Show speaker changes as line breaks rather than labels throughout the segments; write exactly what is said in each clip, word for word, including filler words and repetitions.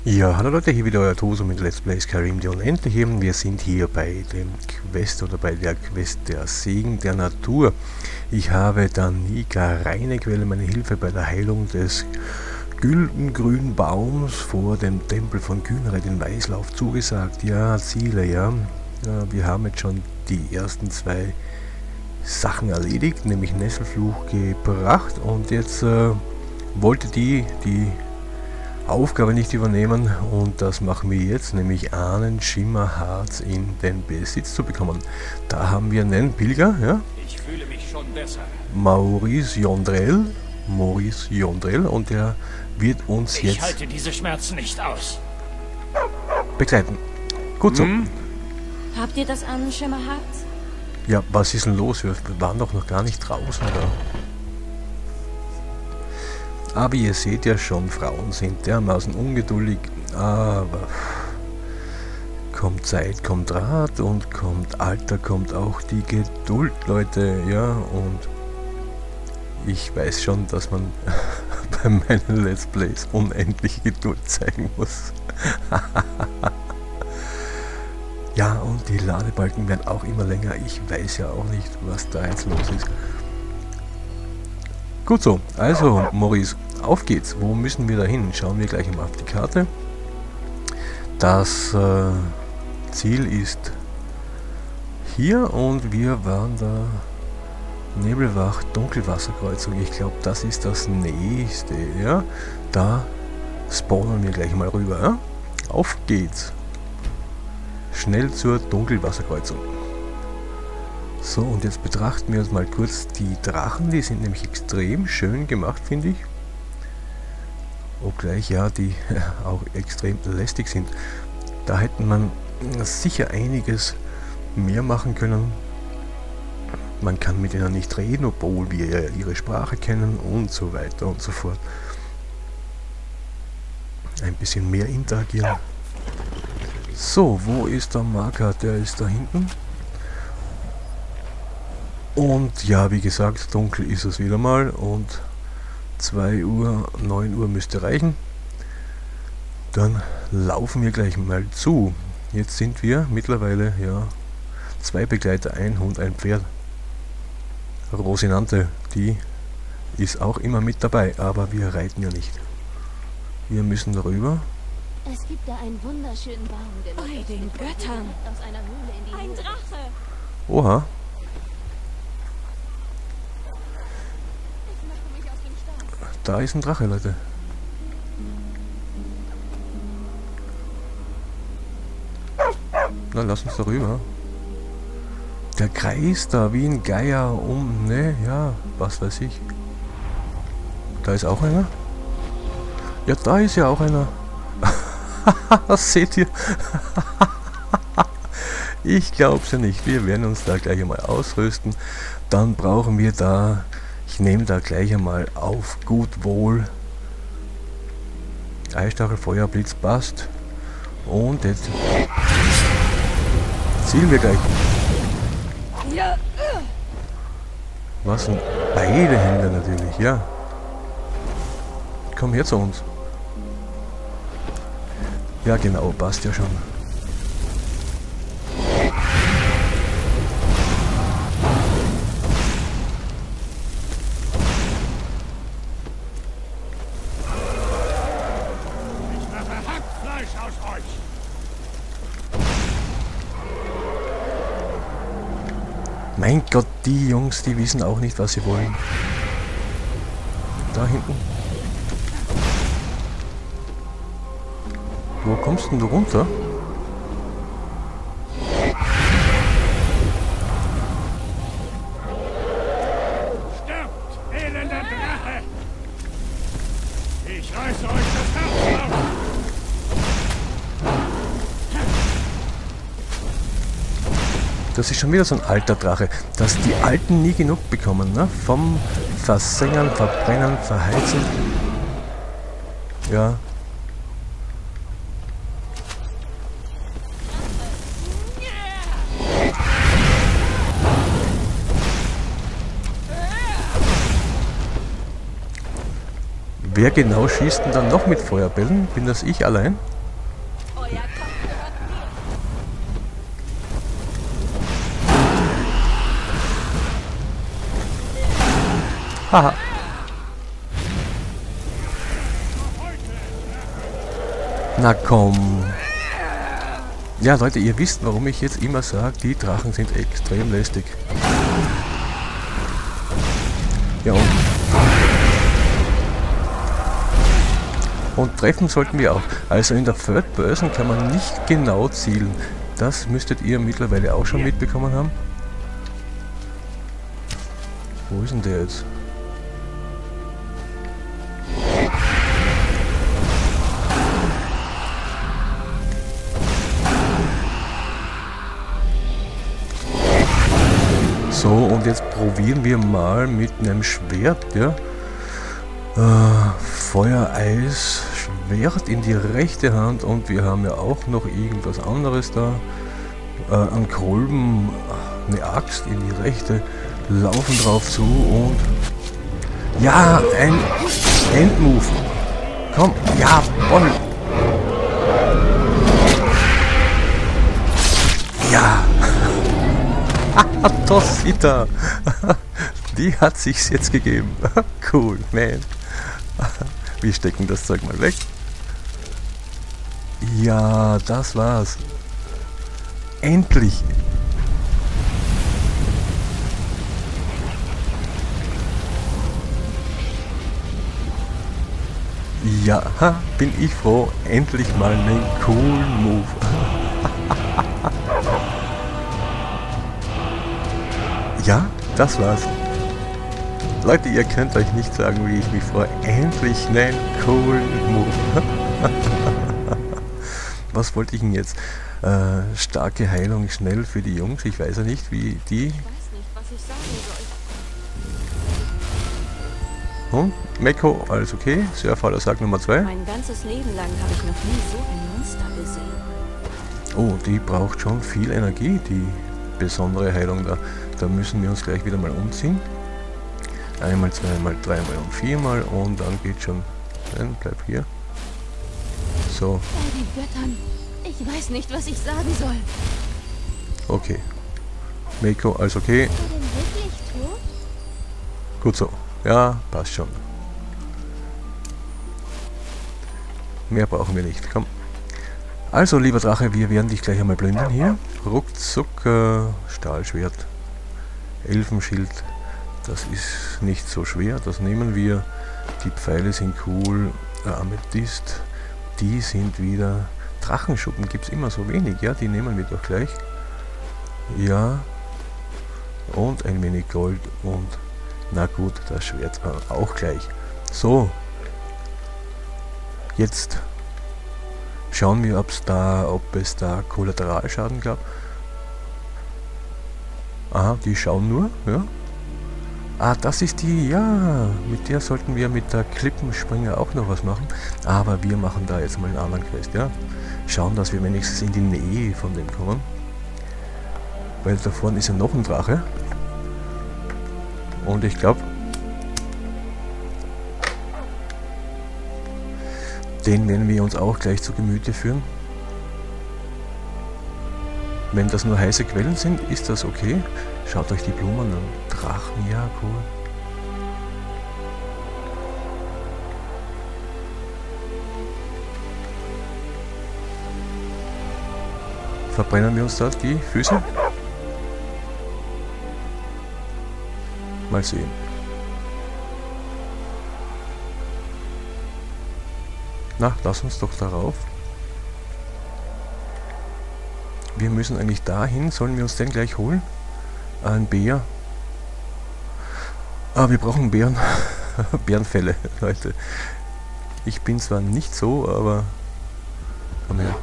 Ja, hallo Leute, hier wieder euer Toso mit Let's Play Skyrim die Unendliche. Wir sind hier bei dem Quest oder bei der Quest der Segen der Natur. Ich habe Danica Reinequelle meine Hilfe bei der Heilung des güldengrünen Baums vor dem Tempel von Kynareth in Weißlauf zugesagt. Ja, Ziele, ja. ja. Wir haben jetzt schon die ersten zwei Sachen erledigt, nämlich Nesselfluch gebracht und jetzt äh, wollte die die Aufgabe nicht übernehmen und das machen wir jetzt, nämlich Ahnenschimmerharz in den Besitz zu bekommen. Da haben wir einen Pilger, ja?
Ich fühle mich schon besser.
Maurice Jondrell, Maurice Jondrell und der wird uns
ich
jetzt
Ich halte diese Schmerzen nicht aus.
begleiten. Gut so.
Hm? Habt ihr das Ahnenschimmerharz?
Ja, was ist denn los? Wir waren doch noch gar nicht draußen da. Aber ihr seht ja schon, Frauen sind dermaßen ungeduldig, aber kommt Zeit, kommt Rat und kommt Alter, kommt auch die Geduld, Leute, ja, und ich weiß schon, dass man bei meinen Let's Plays unendlich Geduld zeigen muss. Ja, und die Ladebalken werden auch immer länger, ich weiß ja auch nicht, was da jetzt los ist. Gut so, also Maurice, auf geht's. Wo müssen wir da hin? Schauen wir gleich mal auf die Karte. Das äh, Ziel ist hier und wir waren da Nebelwach, Dunkelwasserkreuzung. Ich glaube, das ist das nächste. Ja, da spawnen wir gleich mal rüber. Ja? Auf geht's. Schnell zur Dunkelwasserkreuzung. So, und jetzt betrachten wir uns mal kurz die Drachen. Die sind nämlich extrem schön gemacht, finde ich. Obgleich ja, die auch extrem lästig sind. Da hätten man sicher einiges mehr machen können. Man kann mit ihnen nicht reden, obwohl wir ja ihre Sprache kennen und so weiter und so fort. Ein bisschen mehr interagieren. So, wo ist der Marker? Der ist da hinten. Und ja, wie gesagt, dunkel ist es wieder mal und zwei Uhr, neun Uhr müsste reichen. Dann laufen wir gleich mal zu. Jetzt sind wir mittlerweile, ja, zwei Begleiter, ein Hund, ein Pferd. Rosinante, die ist auch immer mit dabei, aber wir reiten ja nicht. Wir müssen darüber.
Es gibt da einen wunderschönen Baum, der
Bei den Göttern.
aus einer Höhle in die
Ein
Höhle.
Drache!
Oha.
Ich mache mich auf den Start.
Da ist ein Drache, Leute. Na, lass uns darüber. Der kreist da wie ein Geier um, ne, ja, was weiß ich. Da ist auch einer. Ja, da ist ja auch einer. Was seht ihr? Ich glaub's ja nicht. Wir werden uns da gleich einmal ausrüsten. Dann brauchen wir da... Ich nehme da gleich einmal auf gut Wohl. Eisstachel, Feuerblitz passt. Und jetzt zielen wir gleich. Was sind beide Hände natürlich, ja. Komm her zu uns. Ja genau, passt ja schon. Mein Gott, die Jungs, die wissen auch nicht, was sie wollen. Da hinten. Wo kommst denn du runter?
Stirbt, elender Drache! Ich reiße euch das Herz auf!
Das ist schon wieder so ein alter Drache, dass die Alten nie genug bekommen, ne? Vom Versengern, Verbrennen, Verheizen. Ja. Wer genau schießt denn dann noch mit Feuerbällen? Bin das ich allein? Haha. Na komm. Ja, Leute, ihr wisst, warum ich jetzt immer sage, die Drachen sind extrem lästig. Ja, und, und treffen sollten wir auch. Also in der Third Person kann man nicht genau zielen. Das müsstet ihr mittlerweile auch schon mitbekommen haben. Wo ist denn der jetzt? So, und jetzt probieren wir mal mit einem Schwert, ja. Äh, Feuereis, Schwert in die rechte Hand und wir haben ja auch noch irgendwas anderes da. Äh, ein Kolben, eine Axt in die rechte, laufen drauf zu und... Ja, ein Endmove. Komm, jawohl. Ja. Tosita. Die hat sich's jetzt gegeben. Cool, man. Wir stecken das Zeug mal weg. Ja, das war's. Endlich. Ja, bin ich froh. Endlich mal einen coolen Move. Ja, das war's. Leute, ihr könnt euch nicht sagen, wie ich mich freue. Endlich einen coolen Move. Was wollte ich denn jetzt? Äh, starke Heilung schnell für die Jungs. Ich weiß ja nicht, wie die...
Ich weiß nicht, was ich sagen soll.
Hm? Meko, alles okay. Surfaller sagt Nummer zwei.
Mein ganzes Leben lang habe ich noch nie so ein Monster gesehen.
Oh, die braucht schon viel Energie, die besondere Heilung da. Da müssen wir uns gleich wieder mal umziehen. Einmal, zweimal, dreimal und viermal und dann geht schon. Nein, bleib hier. So.
Bei den Göttern. Ich weiß nicht, was ich sagen soll.
Okay. Meko, alles okay.
Ist er denn wirklich tot?
Gut so. Ja, passt schon. Mehr brauchen wir nicht. Komm. Also, lieber Drache, wir werden dich gleich einmal blenden hier. Ruckzuck, äh, Stahlschwert. Elfenschild. Das ist nicht so schwer. Das nehmen wir. Die Pfeile sind cool. Äh, Amethyst. Die sind wieder... Drachenschuppen gibt es immer so wenig. Ja, die nehmen wir doch gleich. Ja. Und ein wenig Gold und... Na gut, das Schwert auch gleich. So. Jetzt schauen wir, ob's da, ob es da Kollateralschaden gab. Aha, die schauen nur, ja. Ah, das ist die, ja. Mit der sollten wir mit der Klippenspringer auch noch was machen. Aber wir machen da jetzt mal einen anderen Quest, ja. Schauen, dass wir wenigstens in die Nähe von dem kommen. Weil da vorne ist ja noch ein Drache. Und ich glaube, den werden wir uns auch gleich zu Gemüte führen. Wenn das nur heiße Quellen sind, ist das okay. Schaut euch die Blumen an. Drachen, ja, cool. Verbrennen wir uns dort die Füße? Mal sehen. Na, lass uns doch darauf. Wir müssen eigentlich dahin. Sollen wir uns den gleich holen? Ein Bär. Ah, wir brauchen Bären. Bärenfälle, Leute. Ich bin zwar nicht so, aber... Komm her.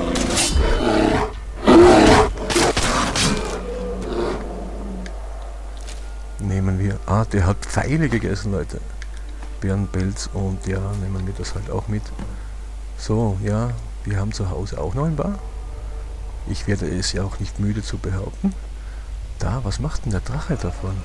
Nehmen wir... Ah, der hat Pfeile gegessen, Leute. Bärenpelz und ja, nehmen wir das halt auch mit. So, ja, wir haben zu Hause auch noch ein paar. Ich werde es ja auch nicht müde zu behaupten. Da, was macht denn der Drache davon?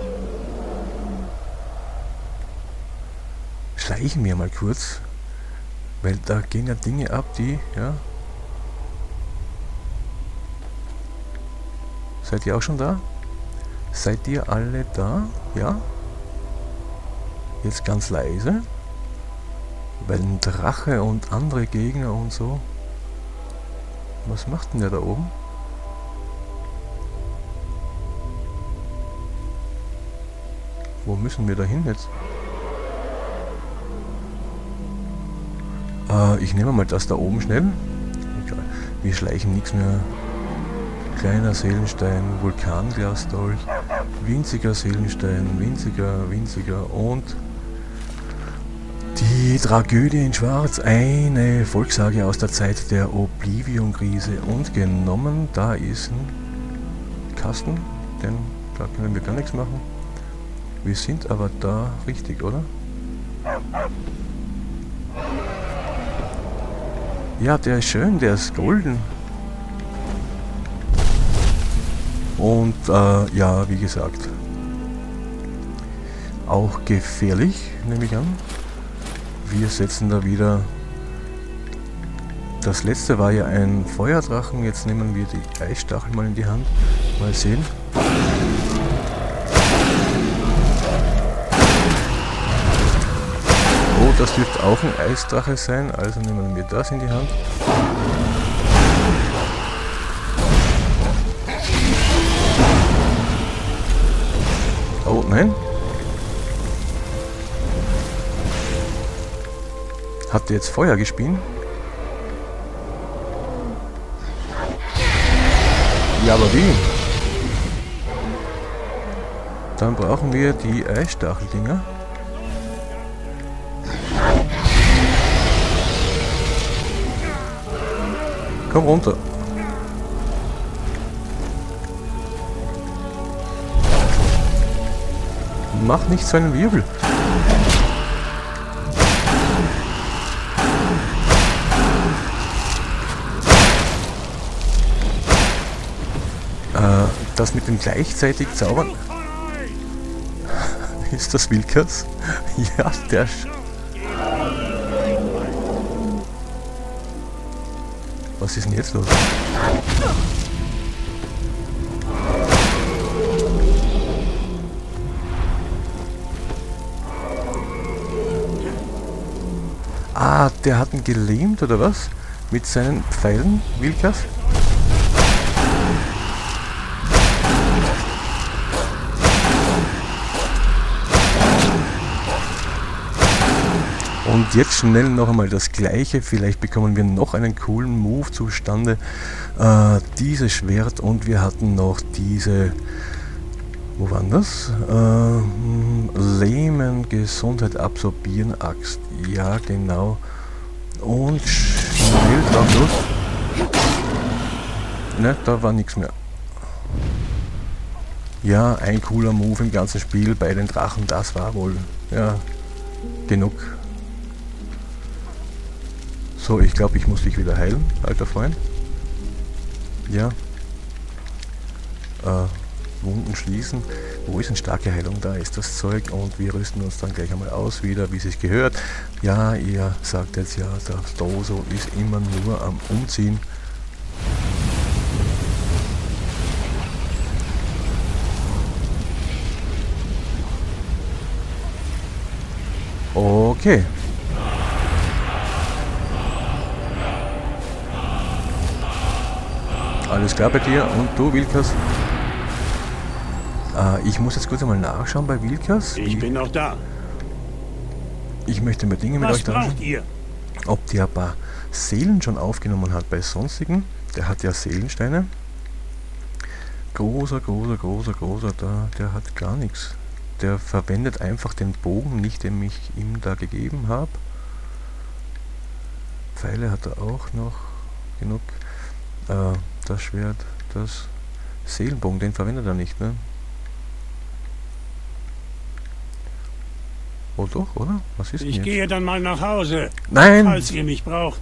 Schleichen wir mal kurz. Weil da gehen ja Dinge ab, die, ja... Seid ihr auch schon da? Seid ihr alle da? Ja? Jetzt ganz leise. Weil ein Drache und andere Gegner und so. Was macht denn der da oben? Wo müssen wir da hin jetzt? Äh, ich nehme mal das da oben schnell. Egal. Wir schleichen nichts mehr. Kleiner Seelenstein, Vulkanglasdolch, winziger Seelenstein, winziger, winziger und die Tragödie in Schwarz, eine Volkssage aus der Zeit der Oblivion-Krise und genommen, da ist ein Kasten, denn da können wir gar nichts machen. Wir sind aber da richtig, oder? Ja, der ist schön, der ist golden. Und äh, ja, wie gesagt, auch gefährlich, nehme ich an. Wir setzen da wieder... Das letzte war ja ein Feuerdrachen, jetzt nehmen wir die Eisstachel mal in die Hand. Mal sehen. Oh, das dürfte auch ein Eisdrache sein, also nehmen wir das in die Hand. Oh, nein. Hat der jetzt Feuer gespielt? Ja, aber wie? Dann brauchen wir die Eisstacheldinger. Komm runter. Mach nicht so einen Wirbel. Äh, das mit dem gleichzeitig Zaubern. Ist das Wilkas? Ja, der... Sch Was ist denn jetzt los? Ah, der hat ihn gelähmt, oder was? Mit seinen Pfeilen, Wilkas? Und jetzt schnell noch einmal das gleiche, vielleicht bekommen wir noch einen coolen Move zustande. Äh, dieses Schwert und wir hatten noch diese... Wo war das? Äh, Lähmen, Gesundheit absorbieren, Axt. Ja, genau. Und schnell drauf los. Ne, da war nichts mehr. Ja, ein cooler Move im ganzen Spiel bei den Drachen, das war wohl, ja, genug. So, ich glaube, ich muss dich wieder heilen, alter Freund. Ja. Äh, Wunden schließen. Wo ist eine starke Heilung? Da ist das Zeug und wir rüsten uns dann gleich einmal aus wieder, wie es sich gehört. Ja, ihr sagt jetzt ja, der Dozo ist immer nur am Umziehen. Okay. Alles klar bei dir und du, Wilkas? Äh, ich muss jetzt kurz einmal nachschauen bei Wilkas.
Ich bin noch da.
Ich möchte mal Dinge mit
Was
euch
braucht
tauschen.
ihr?
Ob der ein paar Seelen schon aufgenommen hat bei sonstigen. Der hat ja Seelensteine. Großer, großer, großer, großer, da, der hat gar nichts. Der verwendet einfach den Bogen nicht, den ich ihm da gegeben habe. Pfeile hat er auch noch genug. Äh, das Schwert, das Seelenbogen, den verwendet er nicht, ne? Oh doch, oder? Was ist denn
Ich
jetzt?
gehe dann mal nach Hause,
Nein!
falls ihr mich braucht.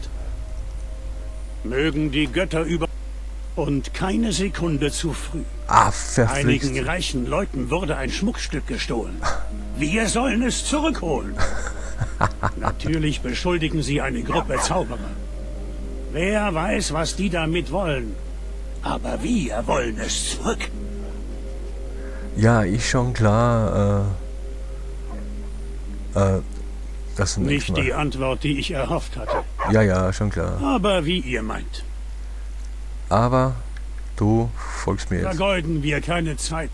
Mögen die Götter über... Und keine Sekunde zu früh.
Ah, verflixt.
Einigen reichen Leuten wurde ein Schmuckstück gestohlen. Wir sollen es zurückholen. Natürlich beschuldigen sie eine Gruppe Zauberer. Wer weiß, was die damit wollen. Aber wir wollen es zurück.
Ja, ist schon klar. Äh, Äh, das zum nächsten
Nicht
Mal.
die Antwort, die ich erhofft hatte.
Ja, ja, schon klar.
Aber wie ihr meint.
Aber du folgst mir jetzt.
Vergeuden wir keine Zeit.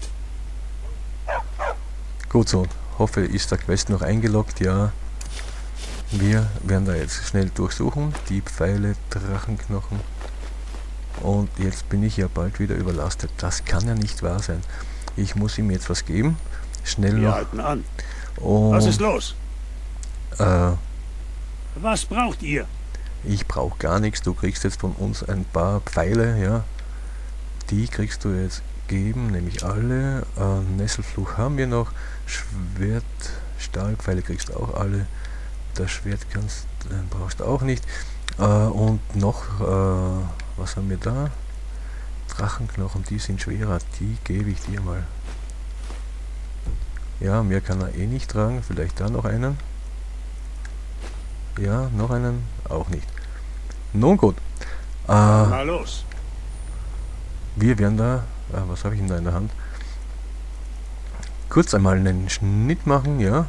Gut so. Hoffe, ist der Quest noch eingeloggt? Ja. Wir werden da jetzt schnell durchsuchen. Die Pfeile, Drachenknochen. Und jetzt bin ich ja bald wieder überlastet. Das kann ja nicht wahr sein. Ich muss ihm jetzt was geben. Schnell
Wir
noch.
halten an.
Und,
Was ist los?
Äh,
Was braucht ihr?
ich brauche gar nichts. Du kriegst jetzt von uns ein paar Pfeile, ja. Die kriegst du jetzt geben, nämlich alle. Äh, Nesselfluch haben wir noch. Schwert, Stahlpfeile kriegst du auch alle. Das Schwert kannst, äh, brauchst du auch nicht. Äh, und noch, äh, was haben wir da? Drachenknochen, die sind schwerer. Die gebe ich dir mal. Ja, mehr kann er eh nicht tragen. Vielleicht da noch einen. Ja, noch einen. Auch nicht. Nun gut. Äh,
Mal los.
wir werden da... Äh, was habe ich denn da in der Hand? Kurz einmal einen Schnitt machen, ja.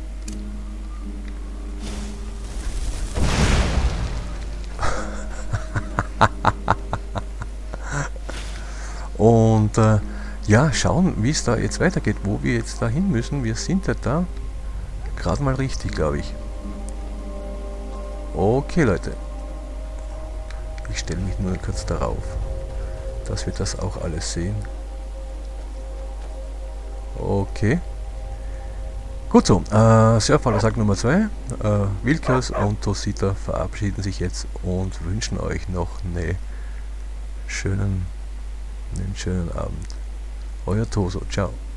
Und äh, ja, schauen, wie es da jetzt weitergeht, wo wir jetzt da hin müssen. Wir sind ja da gerade mal richtig, glaube ich. Okay, Leute. Ich stelle mich nur kurz darauf, dass wir das auch alles sehen. Okay. Gut so, äh, Surfballer sagt Nummer zwei. Äh, Wilkers und Tosita verabschieden sich jetzt und wünschen euch noch eine schönen, einen schönen Abend. Euer Toso, ciao.